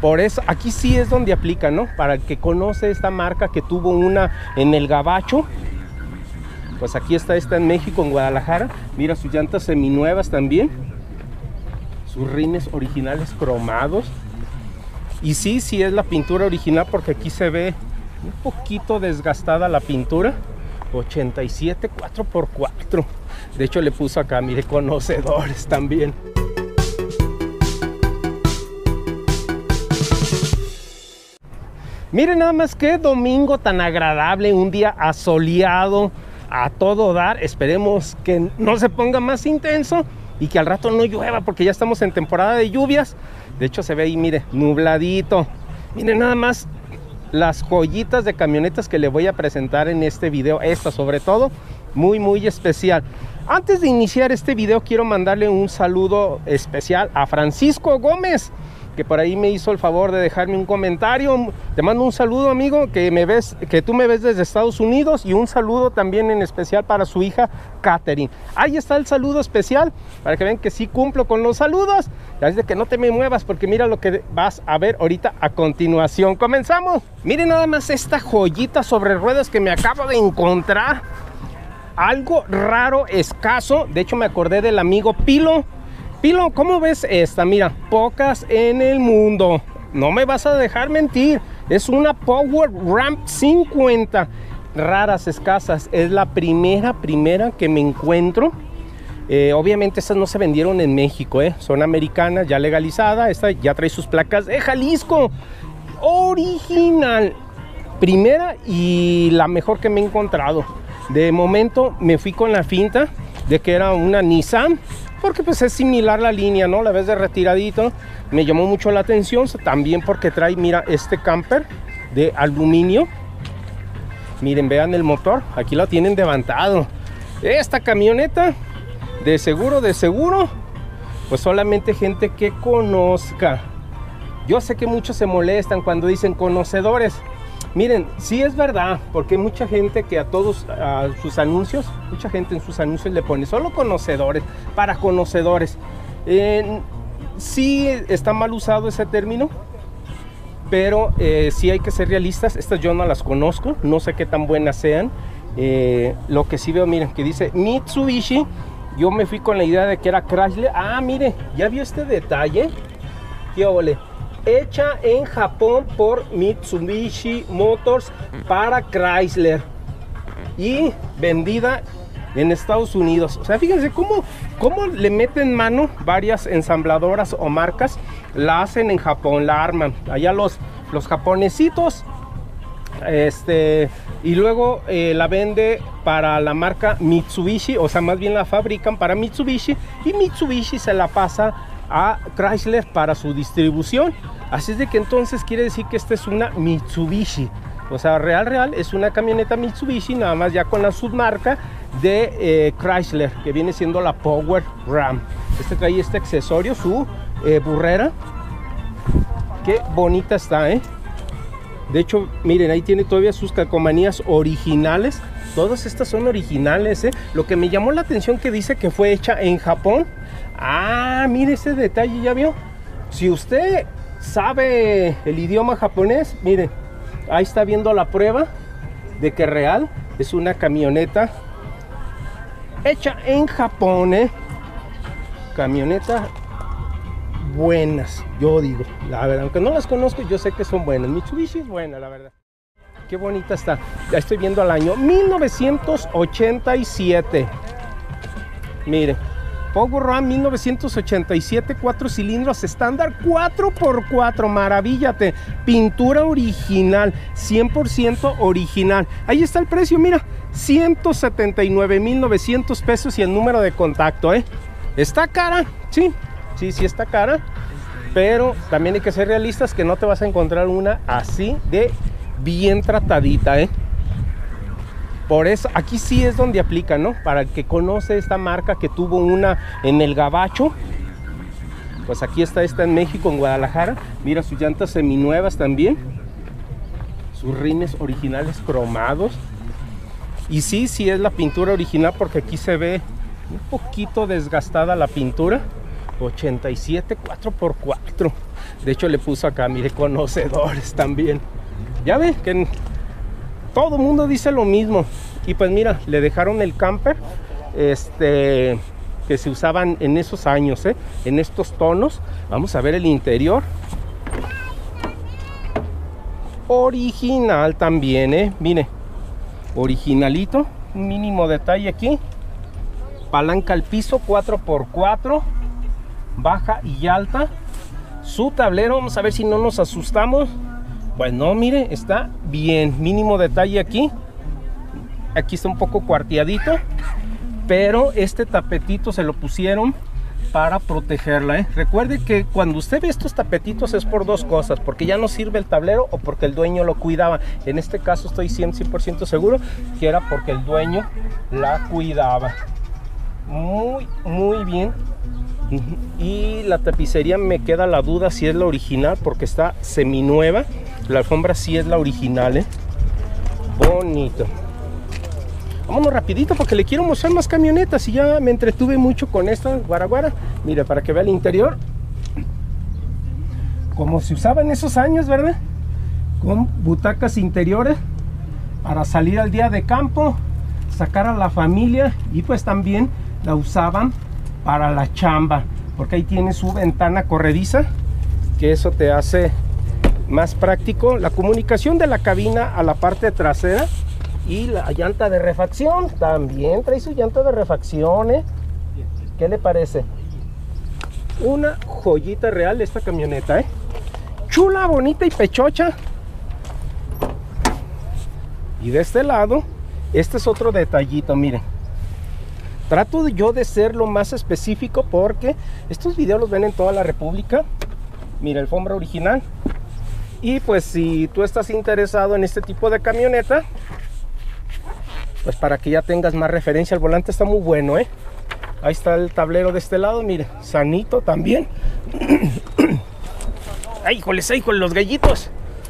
Por eso, aquí sí es donde aplica, ¿no? Para el que conoce esta marca, que tuvo una en el Gabacho, pues aquí está esta en México, en Guadalajara. Mira, sus llantas seminuevas también. Sus rines originales cromados. Y sí es la pintura original, porque aquí se ve un poquito desgastada la pintura. 87 4x4. De hecho le puso acá, mire, conocedores también. Miren nada más qué domingo tan agradable, un día asoleado a todo dar. Esperemos que no se ponga más intenso y que al rato no llueva, porque ya estamos en temporada de lluvias. De hecho se ve ahí, mire, nubladito. Miren nada más las joyitas de camionetas que le voy a presentar en este video. Esta sobre todo, muy especial. Antes de iniciar este video, quiero mandarle un saludo especial a Francisco Gómez, que por ahí me hizo el favor de dejarme un comentario. Te mando un saludo, amigo, que tú me ves desde Estados Unidos, y un saludo también en especial para su hija Katherine. Ahí está el saludo especial, para que vean que sí cumplo con los saludos. Es de que no te me muevas, porque mira lo que vas a ver ahorita a continuación. Comenzamos. Miren nada más esta joyita sobre ruedas que me acabo de encontrar. Algo raro, escaso. De hecho me acordé del amigo Pilo. Pilo, ¿cómo ves esta? Mira, pocas en el mundo. No me vas a dejar mentir. Es una Power Ramp 50. Raras, escasas. Es la primera que me encuentro. Obviamente estas no se vendieron en México, son americanas, ya legalizada. Esta ya trae sus placas de Jalisco. Original. Primera y la mejor que me he encontrado. De momento me fui con la finta de que era una Nissan, porque pues es similar la línea, ¿no? La ves de retiradito. Me llamó mucho la atención, también porque trae, mira, este camper de aluminio. Miren, vean el motor, aquí lo tienen levantado. Esta camioneta, de seguro, pues solamente gente que conozca. Yo sé que muchos se molestan cuando dicen conocedores. Miren, sí es verdad, porque mucha gente que a sus anuncios, mucha gente en sus anuncios le pone solo conocedores, para conocedores. Sí está mal usado ese término, pero sí hay que ser realistas. Estas yo no las conozco, no sé qué tan buenas sean. Lo que sí veo, miren, que dice Mitsubishi. Yo me fui con la idea de que era Chrysler. Ah, mire, ¿ya vio este detalle? ¿Qué ole? Hecha en Japón por Mitsubishi Motors para Chrysler y vendida en Estados Unidos. O sea, fíjense cómo le meten mano varias ensambladoras o marcas. La hacen en Japón, la arman allá los japonesitos, y luego la vende para la marca Mitsubishi. O sea, más bien la fabrican para Mitsubishi, y Mitsubishi se la pasa a Chrysler para su distribución. Así es de que entonces quiere decir que esta es una Mitsubishi. O sea, real es una camioneta Mitsubishi, nada más ya con la submarca de Chrysler, que viene siendo la Power Ram. Trae este accesorio, su burrera. Qué bonita está, De hecho, miren, ahí tiene todavía sus calcomanías originales. Todas estas son originales, Lo que me llamó la atención que dice que fue hecha en Japón. Ah, mire ese detalle, ¿ya vio? Si usted sabe el idioma japonés, mire, ahí está viendo la prueba de que real es una camioneta hecha en Japón, Camioneta buenas, yo digo, la verdad, aunque no las conozco, yo sé que son buenas. Mitsubishi es buena, la verdad. Qué bonita está. Ya estoy viendo el año 1987. Mire, Power Ram 1987, 4 cilindros estándar, 4x4, maravíllate. Pintura original, 100% original. Ahí está el precio, mira, 179,900 pesos y el número de contacto, Está cara, sí está cara, pero también hay que ser realistas, que no te vas a encontrar una así de bien tratadita, Por eso, aquí sí es donde aplica, ¿no? Para el que conoce esta marca, que tuvo una en el Gabacho, pues aquí está esta en México, en Guadalajara. Mira, sus llantas seminuevas también. Sus rines originales cromados. Y sí es la pintura original, porque aquí se ve un poquito desgastada la pintura. 87 4x4. De hecho le puso acá, mire, conocedores también. Ya ve que todo el mundo dice lo mismo. Y pues mira, le dejaron el camper que se usaban en esos años, en estos tonos. Vamos a ver el interior. Original también, mire, originalito. Un mínimo detalle aquí. Palanca al piso, 4x4, baja y alta. Su tablero, vamos a ver si no nos asustamos. Pues no, mire, está bien. Mínimo detalle aquí. Aquí está un poco cuarteadito, pero este tapetito se lo pusieron para protegerla, Recuerde que cuando usted ve estos tapetitos es por dos cosas: porque ya no sirve el tablero o porque el dueño lo cuidaba. En este caso estoy 100% seguro que era porque el dueño la cuidaba. Muy bien. Y la tapicería me queda la duda si es la original, porque está seminueva. La alfombra sí es la original, Bonito. Vámonos rapidito porque le quiero mostrar más camionetas y ya me entretuve mucho con esta guaraguara. Mire, para que vea el interior, como se usaba en esos años, ¿verdad? Con butacas interiores para salir al día de campo, sacar a la familia, y pues también la usaban para la chamba, porque ahí tiene su ventana corrediza, que eso te hace más práctico la comunicación de la cabina a la parte trasera. Y la llanta de refacción también trae su llanta de refacción, ¿Qué le parece? Una joyita real esta camioneta, Chula, bonita y pechocha. Y de este lado, este es otro detallito, miren. Trato yo de ser lo más específico porque estos videos los ven en toda la República. Mira, alfombra original. Y pues si tú estás interesado en este tipo de camioneta, pues para que ya tengas más referencia, el volante está muy bueno, Ahí está el tablero de este lado, mire, sanito también. ¡Ay, híjoles, los gallitos!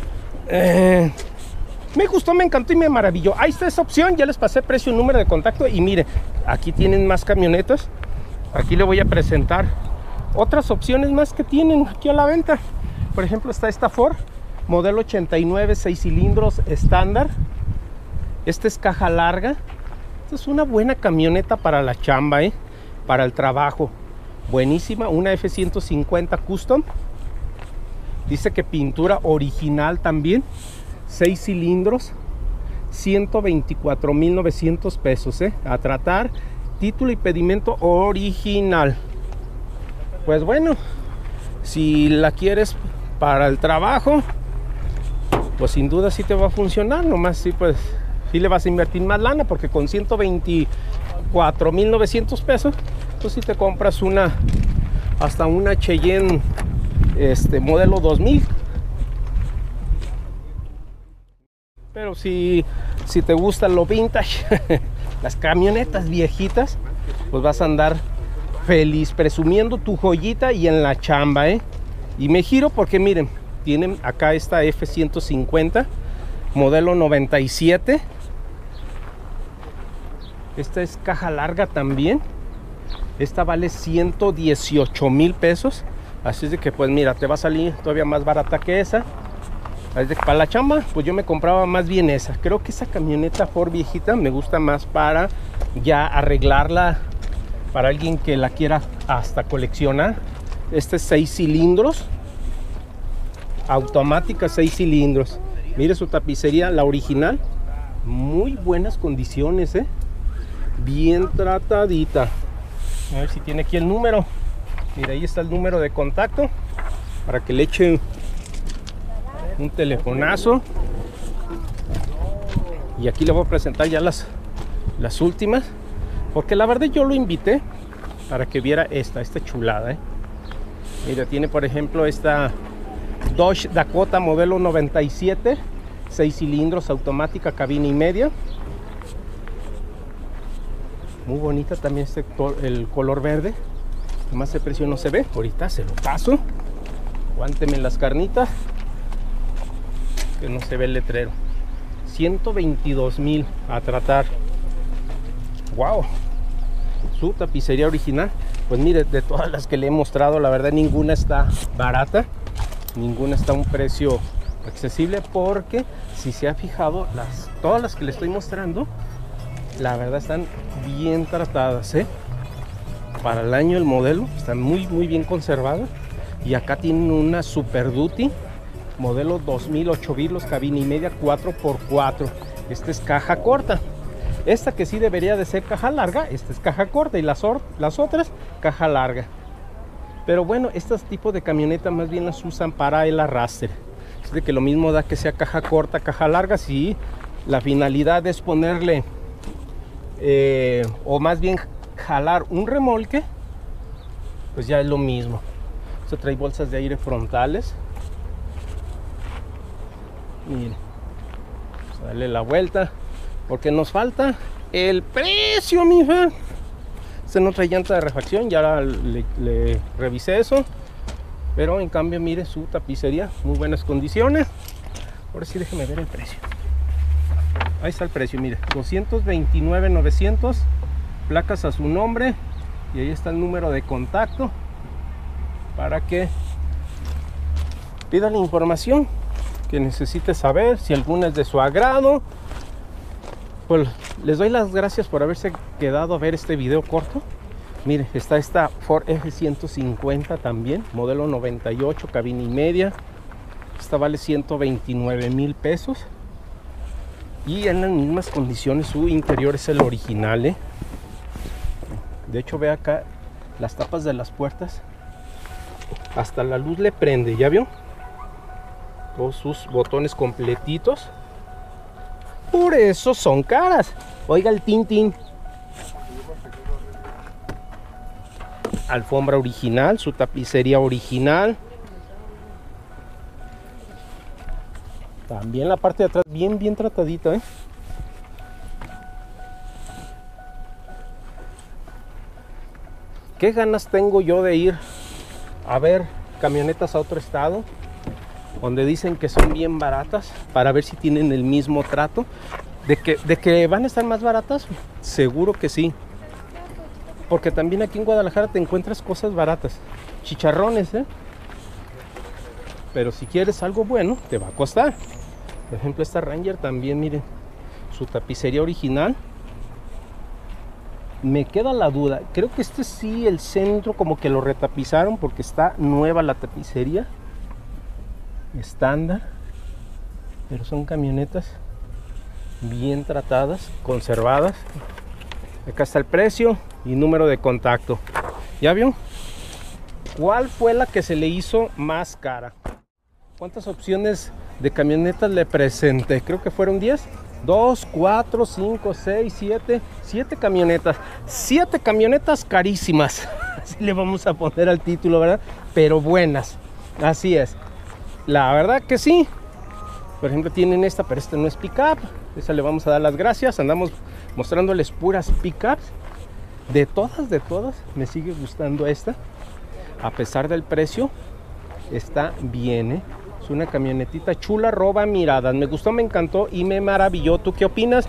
Me gustó, me encantó y me maravilló. Ahí está esa opción, ya les pasé precio y número de contacto. Y mire, aquí tienen más camionetas. Aquí le voy a presentar otras opciones más que tienen aquí a la venta. Por ejemplo, está esta Ford, modelo 89, 6 cilindros estándar. Esta es caja larga. Esta es una buena camioneta para la chamba, para el trabajo. Buenísima, una F-150 Custom. Dice que pintura original también. 6 cilindros, 124,900 pesos, a tratar. Título y pedimento original. Pues bueno, si la quieres para el trabajo, pues sin duda sí te va a funcionar. Nomás sí, pues sí le vas a invertir más lana, porque con 124,900 pesos, pues si te compras hasta una Cheyenne modelo 2000. Pero si te gusta lo vintage, las camionetas viejitas, pues vas a andar feliz presumiendo tu joyita y en la chamba, Y me giro porque miren, tienen acá esta F-150 modelo 97. Esta es caja larga también. Esta vale 118,000 pesos. Así es de que pues mira, te va a salir todavía más barata que esa. Así de que para la chamba, pues yo me compraba más bien esa. Creo que esa camioneta Ford viejita me gusta más para ya arreglarla, para alguien que la quiera hasta coleccionar. Este es 6 cilindros, automática, 6 cilindros. Mire su tapicería, la original, muy buenas condiciones, bien tratadita. A ver si tiene aquí el número. Mira, ahí está el número de contacto para que le echen un telefonazo. Y aquí le voy a presentar ya las últimas, porque la verdad yo lo invité para que viera esta chulada, Mira, tiene por ejemplo esta Dodge Dakota modelo 97, 6 cilindros, automática, cabina y media. Muy bonita también el color verde. Además el precio no se ve, ahorita se lo paso. Aguánteme las carnitas, que no se ve el letrero. 122,000 a tratar. Wow. Su tapicería original, pues mire, de todas las que le he mostrado, la verdad ninguna está barata. ninguna está a un precio accesible, porque si se ha fijado, todas las que le estoy mostrando, la verdad están bien tratadas, ¿eh? Para el año, el modelo, están muy bien conservadas. Y acá tienen una Super Duty, modelo 2008 birlos, cabina y media, 4x4. Esta es caja corta. Esta que sí debería de ser caja larga, esta es caja corta, y las otras caja larga. Pero bueno, estos tipos de camionetas más bien las usan para el arrastre. Es de que lo mismo da que sea caja corta, caja larga, si la finalidad es ponerle o más bien jalar un remolque, pues ya es lo mismo. Esto trae bolsas de aire frontales. Miren, vamos a darle la vuelta porque nos falta el precio, mija. Este no trae llanta de refacción, ya le revisé eso. Pero en cambio, mire su tapicería, muy buenas condiciones. Ahora sí, déjeme ver el precio. Ahí está el precio, mire, 229,900, placas a su nombre, y ahí está el número de contacto para que pida la información que necesite saber, si alguna es de su agrado. Pues les doy las gracias por haberse quedado a ver este video corto. Mire, está esta Ford F-150 también, modelo 98, cabina y media. Esta vale 129,000 pesos. Y en las mismas condiciones, su interior es el original, ¿eh? De hecho, ve acá las tapas de las puertas. Hasta la luz le prende, ¿ya vio? Todos sus botones completitos. Por eso son caras. Oiga el tintín. Alfombra original, su tapicería original. También la parte de atrás bien tratadita, ¿eh? ¿Qué ganas tengo yo de ir a ver camionetas a otro estado donde dicen que son bien baratas, para ver si tienen el mismo trato? ¿De que van a estar más baratas? Seguro que sí. Porque también aquí en Guadalajara te encuentras cosas baratas. Chicharrones, ¿eh? Pero si quieres algo bueno, te va a costar. Por ejemplo, esta Ranger también, miren, su tapicería original. Me queda la duda, creo que este sí, el centro como que lo retapizaron, porque está nueva la tapicería estándar. Pero son camionetas bien tratadas, conservadas. Acá está el precio y número de contacto. ¿Ya vio? ¿Cuál fue la que se le hizo más cara? ¿Cuántas opciones de camionetas le presenté? Creo que fueron 10. 2, 4, 5, 6, 7. 7 camionetas. 7 camionetas carísimas. Así le vamos a poner al título, ¿verdad? Pero buenas. Así es. La verdad que sí. Por ejemplo, tienen esta, pero esta no es pickup. Esa le vamos a dar las gracias. Andamos mostrándoles puras pickups. De todas, me sigue gustando esta. A pesar del precio, está bien, ¿eh? Es una camionetita chula, roba miradas. Me gustó, me encantó y me maravilló. ¿Tú qué opinas?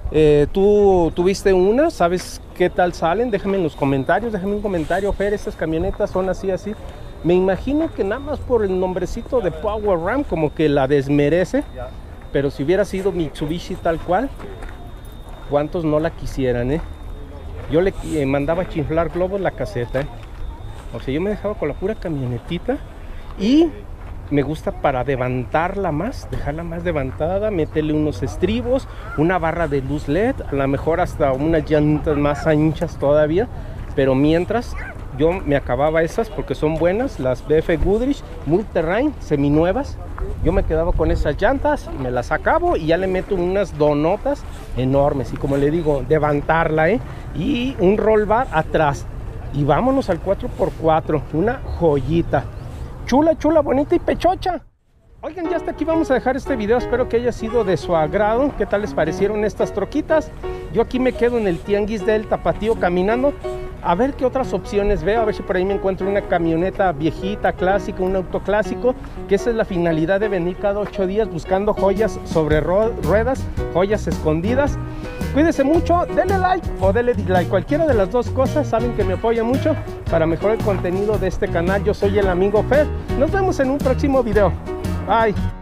¿Tú tuviste una? ¿Sabes qué tal salen? Déjame en los comentarios, déjame un comentario. Fer, estas camionetas son así. Me imagino que nada más por el nombrecito de Power Ram como que la desmerece. Pero si hubiera sido Mitsubishi tal cual, ¿cuántos no la quisieran, eh? Yo le mandaba a chinflar globos la caseta, ¿eh? O sea, yo me dejaba con la pura camionetita. Y me gusta para levantarla más, dejarla más levantada, meterle unos estribos, una barra de luz LED, a lo mejor hasta unas llantas más anchas todavía. Pero mientras, yo me acababa esas porque son buenas, las BF Goodrich Multerrain seminuevas. Yo me quedaba con esas llantas, me las acabo y ya le meto unas donotas enormes. Y como le digo, levantarla, y un roll bar atrás. Y vámonos al 4x4, una joyita. Chula, bonita y pechocha. Oigan, ya hasta aquí vamos a dejar este video. Espero que haya sido de su agrado. ¿Qué tal les parecieron estas troquitas? Yo aquí me quedo en el tianguis del Tapatío caminando, a ver qué otras opciones veo, a ver si por ahí me encuentro una camioneta viejita, clásica, un auto clásico, que esa es la finalidad de venir cada 8 días buscando joyas sobre ruedas, joyas escondidas. Cuídense mucho, denle like o denle dislike, cualquiera de las dos cosas, saben que me apoya mucho para mejorar el contenido de este canal. Yo soy el amigo Fer, nos vemos en un próximo video. Bye.